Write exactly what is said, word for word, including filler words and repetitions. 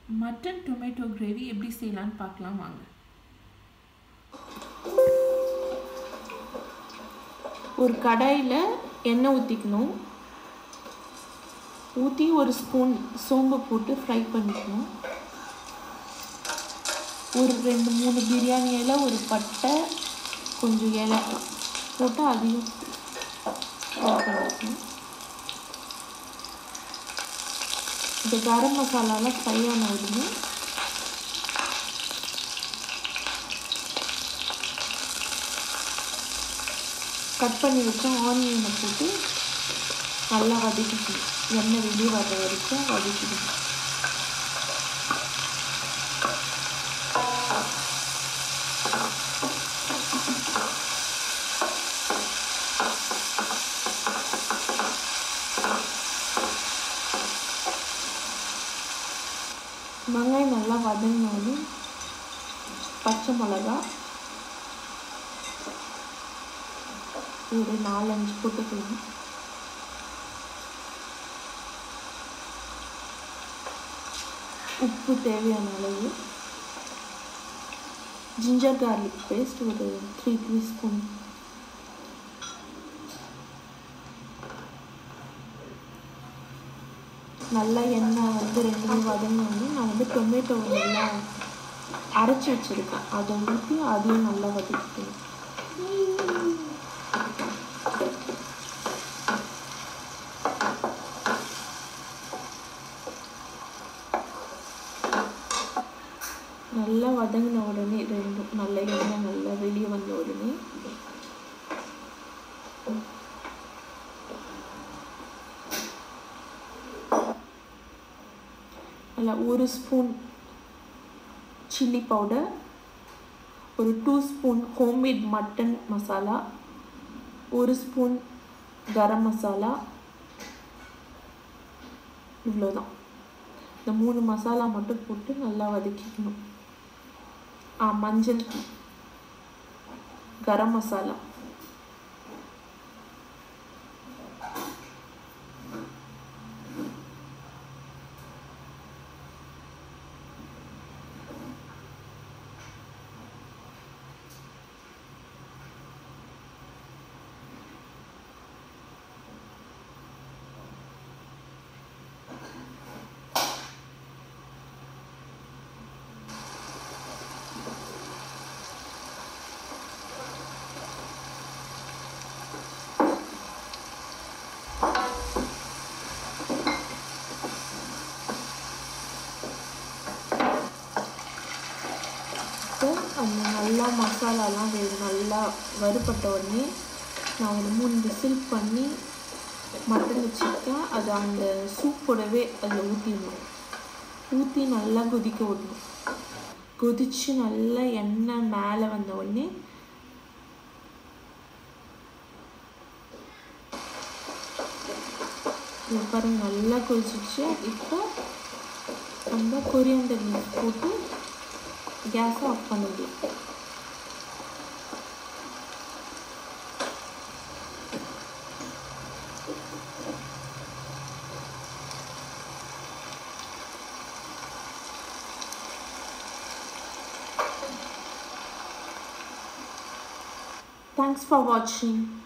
Mutton tomato gravy எப்படி செய்யலான்னு பார்க்கலாம் வாங்க. ஒரு கடாயில் எண்ணெய் ஊற்றிக்கணும். ஊற்றி ஒரு ஸ்பூன் சோம்பு போட்டு ஃப்ரை பண்ணிக்கணும். ஒரு ரெண்டு மூணு பிரியாணி இலை, ஒரு பட்டை, கொஞ்சம் ஏலக்காய் போட்டு அதையும் ஃப்ரை பண்ணிக்கணும். இந்த கரம் மசாலாலாம் ஃப்ரை ஆன உடனே கட் பண்ணி வச்ச ஆனியனை போட்டு நல்லா வதக்கிக்கணும். எண்ணெய் வெளியே வர வரைக்கும் வதக்கிக்கணும். வெங்காயம் நல்லா வதங்கினோடனே பச்சை மிளகா ஒரு நாலஞ்சு போட்டுக்கலாம். உப்பு தேவையான அளவு, ஜிஞ்சர் கார்லிக் பேஸ்ட் ஒரு த்ரீ டீஸ்பூன், நல்லா எண்ணெய் வந்து ரெண்டுமே வதங்கினோடனே நான் வந்து டொமேட்டோ நல்லா அரைச்சி வச்சுருக்கேன், அதை ஊற்றி அதையும் நல்லா வதக்கிக்கணும். நல்லா வதங்கின உடனே ரெண்டும் நல்ல எண்ணெய் நல்லா வெளியே வந்த உடனே நல்லா ஒரு ஸ்பூன் சில்லி பவுடர், ஒரு two spoon homemade mutton masala, ஒரு ஸ்பூன் கரம் மசாலா, இவ்வளோதான். இந்த மூணு மசாலா மட்டும் போட்டு நல்லா வதக்கிக்கணும். ஆ மஞ்சள், கரம் மசாலா, அந்த நல்லா மசாலாலாம் நல்லா வறுபட்ட உடனே நான் ஒரு மூணு விசில் பண்ணி மட்டன் வச்சுருக்கேன். அது அந்த சூப்போடவே அதில் ஊற்றிடணும். ஊற்றி நல்லா கொதிக்க விடணும். கொதித்து நல்லா எண்ணெய் மேலே வந்த உடனே பாருங்க நல்லா கொதிச்சிச்சு. இப்போ நம்ம கொரியாண்டர் லீஃப் போட்டு கேஸை ஆஃப் பண்ணிடலாம். Thanks for watching.